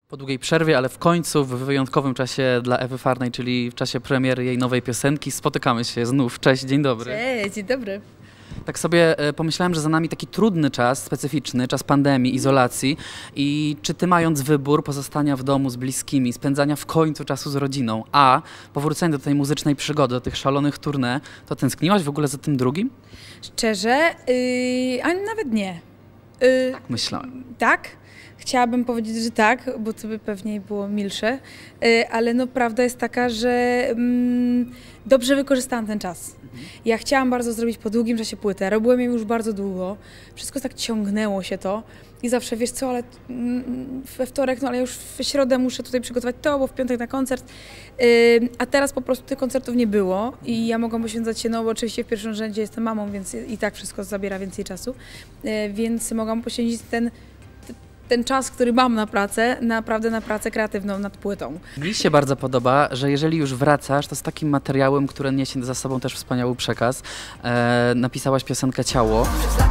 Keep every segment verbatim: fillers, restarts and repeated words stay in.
Po długiej przerwie, ale w końcu w wyjątkowym czasie dla Ewy Farnej, czyli w czasie premiery jej nowej piosenki, spotykamy się znów. Cześć, dzień dobry. Cześć, dzień dobry. Tak sobie pomyślałem, że za nami taki trudny czas, specyficzny, czas pandemii, izolacji i czy ty, mając wybór pozostania w domu z bliskimi, spędzania w końcu czasu z rodziną, a powrócenia do tej muzycznej przygody, do tych szalonych tournée, to tęskniłaś w ogóle za tym drugim? Szczerze, yy, a nawet nie. Yy, Tak myślałem. Tak? Chciałabym powiedzieć, że tak, bo to by pewnie było milsze, yy, ale no prawda jest taka, że mm, dobrze wykorzystałam ten czas. Ja chciałam bardzo zrobić po długim czasie płytę, robiłem ją już bardzo długo, wszystko tak ciągnęło się to i zawsze, wiesz co, ale we wtorek, no ale już w środę muszę tutaj przygotować to, bo w piątek na koncert, yy, a teraz po prostu tych koncertów nie było i ja mogłam poświęcać się, no bo oczywiście w pierwszym rzędzie jestem mamą, więc i tak wszystko zabiera więcej czasu, yy, więc mogłam poświęcić ten ten czas, który mam na pracę, naprawdę na pracę kreatywną nad płytą. Mi się bardzo podoba, że jeżeli już wracasz, to z takim materiałem, który niesie za sobą też wspaniały przekaz. E, napisałaś piosenkę Ciało,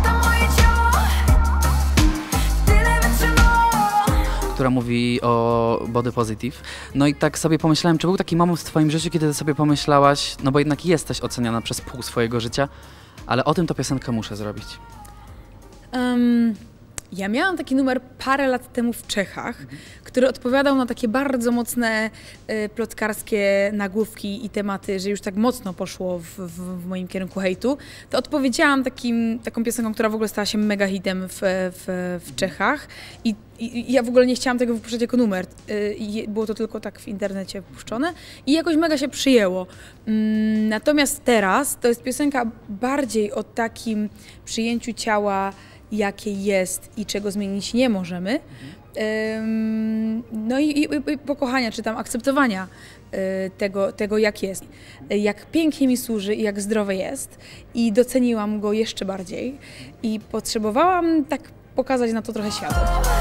która mówi o body positive. No i tak sobie pomyślałem, czy był taki moment w twoim życiu, kiedy sobie pomyślałaś, no bo jednak jesteś oceniana przez pół swojego życia, ale o tym to piosenkę muszę zrobić. Um... Ja miałam taki numer parę lat temu w Czechach, mhm. który odpowiadał na takie bardzo mocne y, plotkarskie nagłówki i tematy, że już tak mocno poszło w, w, w moim kierunku hejtu. To odpowiedziałam takim, taką piosenką, która w ogóle stała się mega hitem w, w, w Czechach i, i ja w ogóle nie chciałam tego wypuszczać jako numer. Y, i było to tylko tak w internecie wypuszczone i jakoś mega się przyjęło. Mm, natomiast teraz to jest piosenka bardziej o takim przyjęciu ciała, jakie jest i czego zmienić nie możemy. Mhm. No i, i, i pokochania, czy tam akceptowania tego, tego, jak jest. Jak pięknie mi służy i jak zdrowe jest. I doceniłam go jeszcze bardziej. I potrzebowałam tak pokazać na to trochę światło.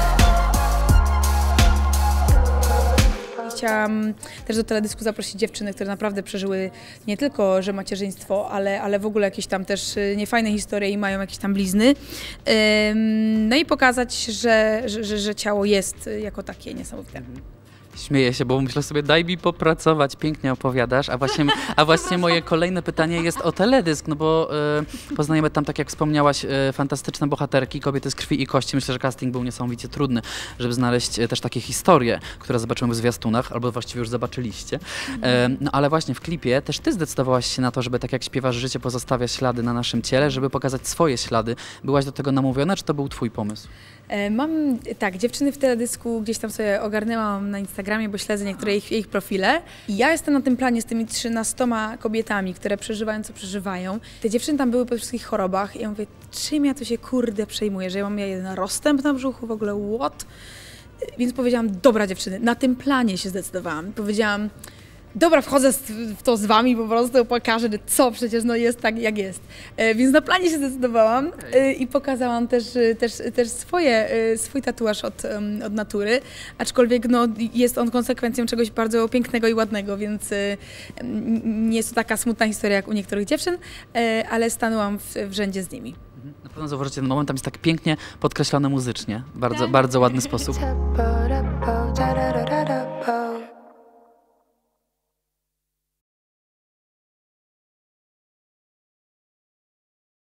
Chciałam też do teledysku zaprosić dziewczyny, które naprawdę przeżyły nie tylko, że macierzyństwo, ale, ale w ogóle jakieś tam też niefajne historie i mają jakieś tam blizny. No i pokazać, że, że, że ciało jest jako takie niesamowite. Śmieję się, bo myślę sobie, daj mi popracować, pięknie opowiadasz, a właśnie, a właśnie moje kolejne pytanie jest o teledysk, no bo y, poznajemy tam, tak jak wspomniałaś, y, fantastyczne bohaterki, kobiety z krwi i kości. Myślę, że casting był niesamowicie trudny, żeby znaleźć y, też takie historie, które zobaczymy w zwiastunach, albo właściwie już zobaczyliście. Y, no ale właśnie w klipie też ty zdecydowałaś się na to, żeby tak jak śpiewasz, życie pozostawia ślady na naszym ciele, żeby pokazać swoje ślady. Byłaś do tego namówiona, czy to był twój pomysł? Mam, tak, dziewczyny w teledysku gdzieś tam sobie ogarnęłam na Instagramie, bo śledzę niektóre ich, ich profile. I ja jestem na tym planie z tymi trzynastoma kobietami, które przeżywają, co przeżywają. Te dziewczyny tam były po wszystkich chorobach i ja mówię, czym ja tu się kurde przejmuję, że ja mam jeden rozstęp na brzuchu, w ogóle what? Więc powiedziałam, dobra dziewczyny, na tym planie się zdecydowałam. Powiedziałam, dobra, wchodzę w to z wami, po prostu pokażę, co przecież no jest tak, jak jest. E, więc na planie się zdecydowałam e, i pokazałam też, też, też swoje, e, swój tatuaż od, um, od natury, aczkolwiek no, jest on konsekwencją czegoś bardzo pięknego i ładnego, więc e, nie jest to taka smutna historia jak u niektórych dziewczyn, e, ale stanęłam w, w rzędzie z nimi. Na pewno zauważycie ten moment, tam jest tak pięknie podkreślone muzycznie, bardzo, bardzo ładny sposób.